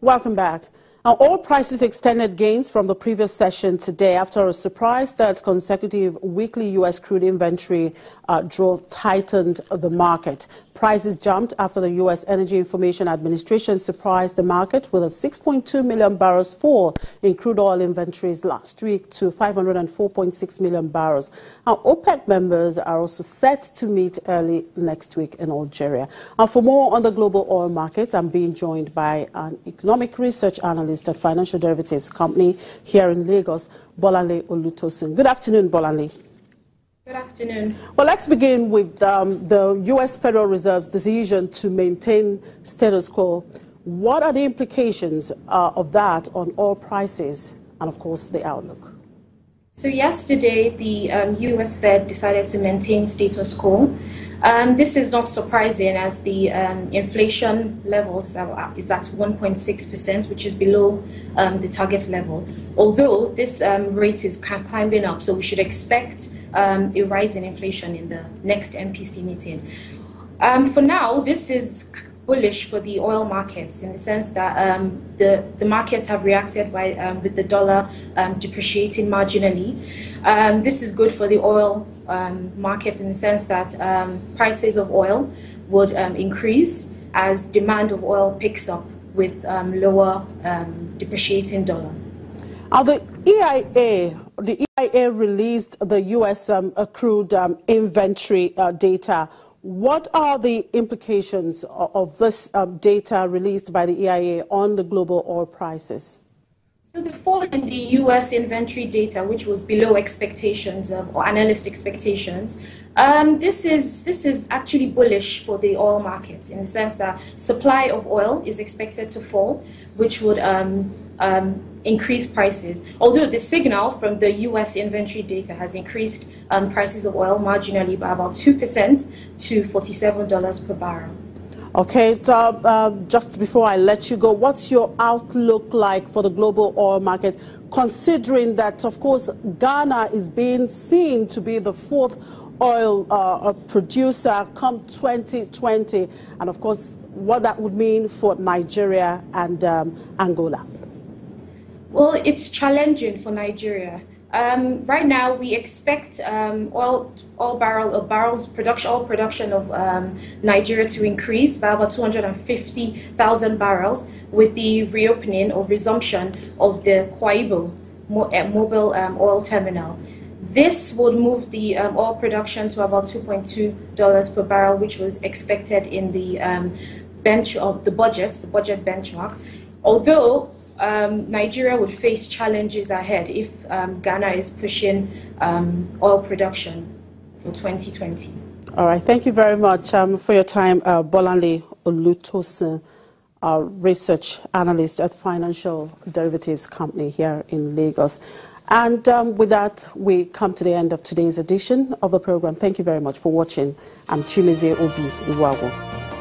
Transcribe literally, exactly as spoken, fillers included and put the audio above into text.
Welcome back. Now, oil prices extended gains from the previous session today after a surprise that consecutive weekly U S crude inventory uh, drove tightened the market. Prices jumped after the U S Energy Information Administration surprised the market with a six point two million barrels fall in crude oil inventories last week to five hundred four point six million barrels. Now, OPEC members are also set to meet early next week in Algeria. And for more on the global oil market, I'm being joined by an economic research analyst at Financial Derivatives Company here in Lagos, Bolanle Olutosin. Good afternoon, Bolanle. Good afternoon. Well, let's begin with um, the U S Federal Reserve's decision to maintain status quo. What are the implications uh, of that on oil prices and, of course, the outlook? So yesterday, the um, U S Fed decided to maintain status quo. Um, this is not surprising as the um, inflation level is at one point six percent, which is below um, the target level. Although this um, rate is climbing up, so we should expect um, a rise in inflation in the next M P C meeting. Um, for now, this is bullish for the oil markets in the sense that um, the, the markets have reacted by, um, with the dollar um, depreciating marginally. Um, this is good for the oil um, markets in the sense that um, prices of oil would um, increase as demand of oil picks up with um, lower um, depreciating dollar. Now, the E I A, the E I A released the U S um, crude um, inventory uh, data. What are the implications of, of this um, data released by the E I A on the global oil prices? So the fall in the U S inventory data, which was below expectations um, or analyst expectations, um, this is this is actually bullish for the oil market in the sense that supply of oil is expected to fall, which would um, um, increase prices. Although the signal from the U S inventory data has increased um, prices of oil marginally by about two percent to forty-seven dollars per barrel. Okay, so, uh, just before I let you go, what's your outlook like for the global oil market, considering that, of course, Ghana is being seen to be the fourth oil uh, producer come twenty twenty, and, of course, what that would mean for Nigeria and um, Angola? Well, it's challenging for Nigeria. Um, right now, we expect um, oil, oil barrel, or barrels production, oil production of um, Nigeria to increase by about two hundred fifty thousand barrels with the reopening or resumption of the Akwa Ibom mobile um, oil terminal. This would move the um, oil production to about two point two dollars per barrel, which was expected in the um, bench of the budget, the budget benchmark. Although Um, Nigeria would face challenges ahead if um, Ghana is pushing um, oil production for twenty twenty. All right. Thank you very much um, for your time, uh, Bolanle Olutosin, uh, research analyst at Financial Derivatives Company here in Lagos. And um, with that, we come to the end of today's edition of the program. Thank you very much for watching. I'm Chimezie Obi Iwago.